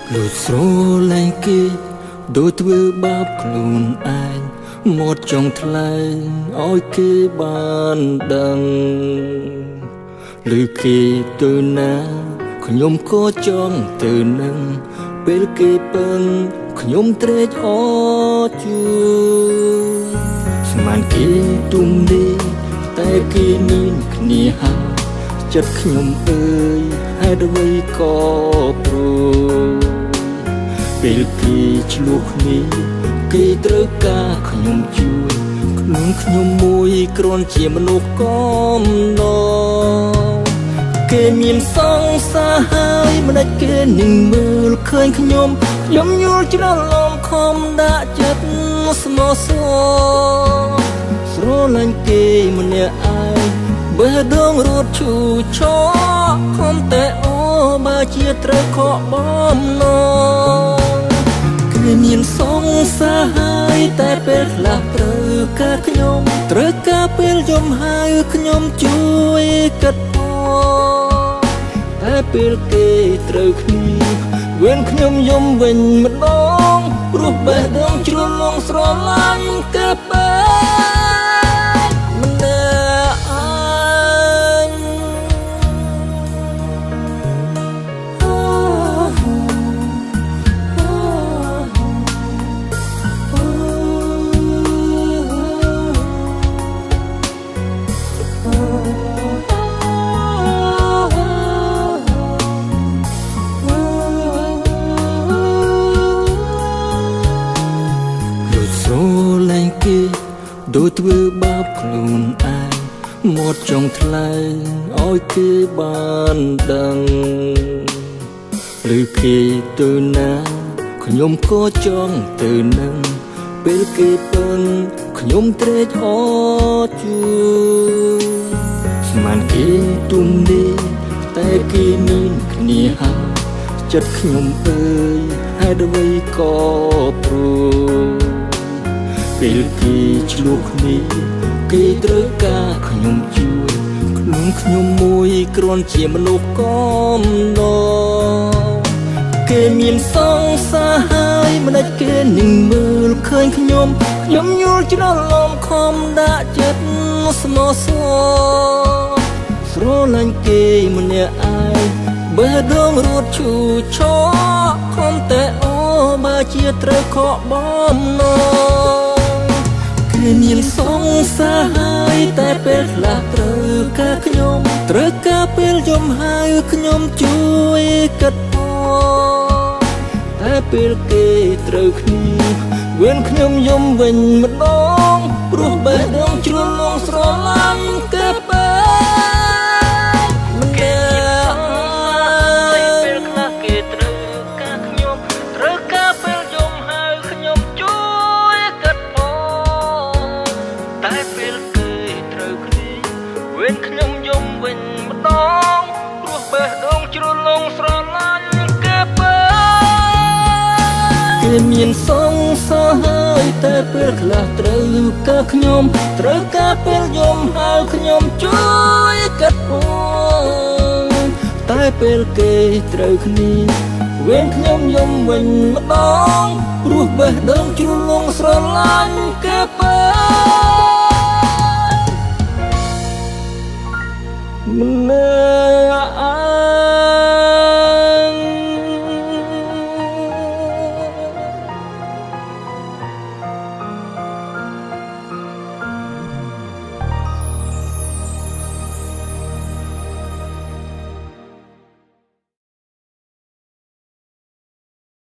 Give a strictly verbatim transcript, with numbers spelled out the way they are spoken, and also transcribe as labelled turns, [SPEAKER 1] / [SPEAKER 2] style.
[SPEAKER 1] លួចស្រឡាញ់គេដូចធ្វើបាបខ្លួនឯងមកចង់ថ្លែងឲ្យគេបានដឹងឬគេទៅណាខ្ញុំក៏ចង់ទៅនឹងពេលគេពឹងខ្ញុំត្រេកអរជួយស្មានគេទុំនេះតែគេមានគ្នាហើយចិត្តខ្ញុំអើយហេតុអ្វីក៏ព្រោះពេលគេឆ្លោះគ្នាគេត្រូវការខ្ញុំជួយខ្លួនខ្ញុំមួយគ្រាន់ជាមនុស្សកំណត់គេមានសង្សារហើយមិនអាចគេនឹងមើលឃើញខ្ញុំខ្ញុំយល់ច្រឡំខំដាក់ចិត្តស្មោះសរស្រឡាញ់គេម្នាក់ឯងបើដងរត់ឈូឆោខំតែអូបើជាត្រូវខកបំណងគេមានសង្សារហើយតែពេលខ្លះត្រូវការខ្ញុំត្រូវការពេលយំហើយខ្ញុំជួយកាត់អតែពេលគេត្រូវគ្នាវេនខ្ញុំយំវិញម្ដងព្រោះបេះដូងជ្រុលងស្រឡាញ់កាបែម្នាក់ឯងដូចធ្វើបាបខ្លួនឯងមកចង់ថ្លែងឲ្យគេបានដឹងឬគេទៅណាខ្ញុំក៏ចង់ទៅនឹងពេលគេពឹងខ្ញុំត្រេកអរជួយស្មានគេទុំនេះតែគេមានគ្នាហើយចិត្តខ្ញុំអើយហេតុអ្វីក៏ព្រោះពេលគេឆ្លោះគ្នាគេត្រូវការខ្ញុំជួយខ្លួនខ្ញុំមួយគ្រាន់ជាមនុស្សកំណត់គេមានសង្សារហើយមិនអាចគេនឹងមើលឃើញខ្ញុំខ្ញុំយល់ច្រឡំខំដាក់ចិត្តស្មោះសរស្រឡាញ់គេម្នាក់ឯងបើដងរត់ឈូឆោខំតែអូបើជាត្រូវខកបំណងគេមានសង្សារហើយតែពេលខ្លះត្រូវការខ្ញុំត្រូវការពេលយំហើយខ្ញុំជួយកាត់អតែពេលគេត្រូវគ្នាវេនខ្ញុំយំវិញម្ដងព្រោះបេះដូងជ្រុលងស្រឡាញ់កាបែម្នាក់ពេលខ្លះគេត្រូវការខ្ញុំត្រូវការពេលយំហើយខ្ញុំជួយកាត់តែពេលគេត្រូវគ្នាវេនខ្ញុំយំវិញម្ដងព្រោះបេះដូងជ្រុលងស្រឡាញ់គេបែគេមានសង្សារហើយតែពេលខ្លះត្រូវការខ្ញុំត្រូវការពេលយំហើយខ្ញុំជួយកាត់តែពេលគេត្រូវគ្នាវេនខ្ញុំយំវិញម្ដងព្រោះបេះដូងជ្រុលងស្រឡាញ់គេបែម្នាក់